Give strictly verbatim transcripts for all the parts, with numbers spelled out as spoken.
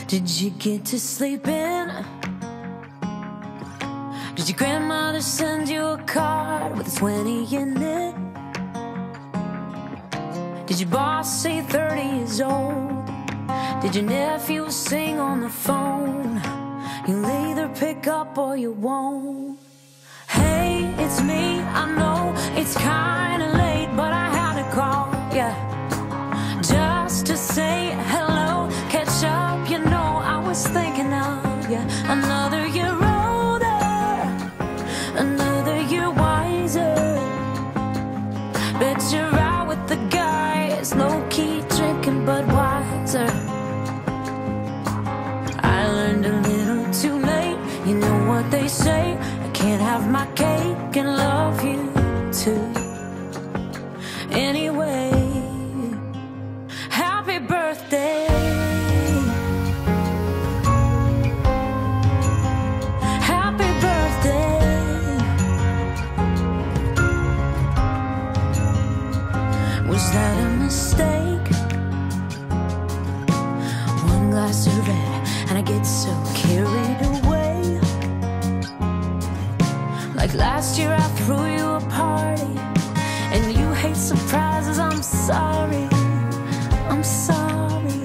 Did you get to sleep in? Did your grandmother send you a card with a twenty in it? Did your boss say thirty years old? Did your nephew sing on the phone? You'll either pick up or you won't. Hey, it's me, I know it's kinda late, but I had to call, yeah, just to say hello, catch up, you know I was thinking of you. Another year older, another year wiser. Bet you're out with the guys, low-key drinking Budweiser. I learned a little too late, you know what they say, I can't have my cake and love you too. Anyway, happy birthday. Happy birthday. Was that a mistake? One glass of red and I get so carried away. Like last year I threw you a party and you hate surprises. I'm sorry, I'm sorry.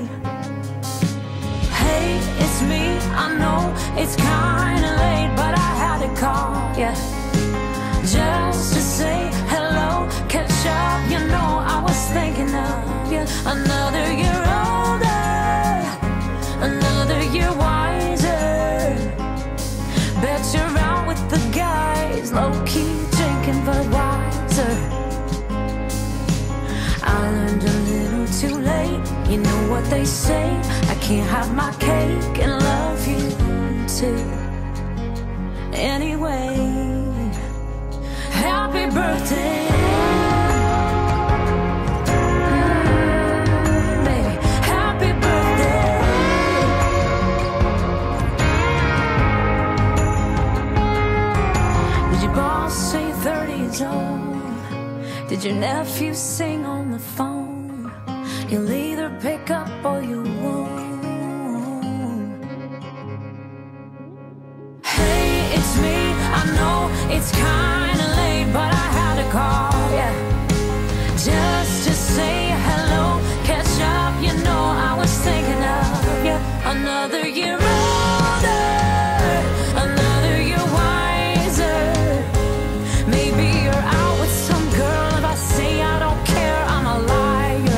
Hey, it's me, I know it's kinda late, but I had to call, yeah, just to say hello, catch up, you know I was thinking of you. Another year older, another year wiser. Bet you're out with the guys, low-key drinking Budweiser. I learned a little too late, you know what they say, I can't have my cake and love you too. Anyway, happy birthday. Mm, baby, happy birthday. Did your boss say thirty years old? Did your nephew sing on the phone? You'll either pick up or you won't. Hey, it's me, I know it's kinda late, but I had to call, yeah, just to say hello, catch up, you know I was thinking of you. Another year older, another year wiser. Maybe you're out with some girl, if I say I don't care, I'm a liar.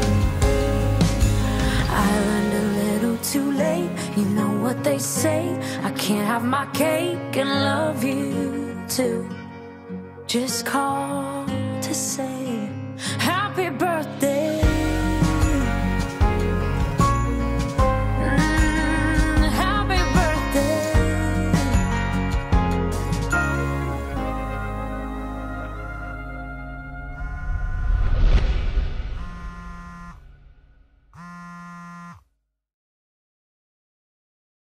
I learned a little too late, you know what they say, I can't have my cake and love you too. Just call to say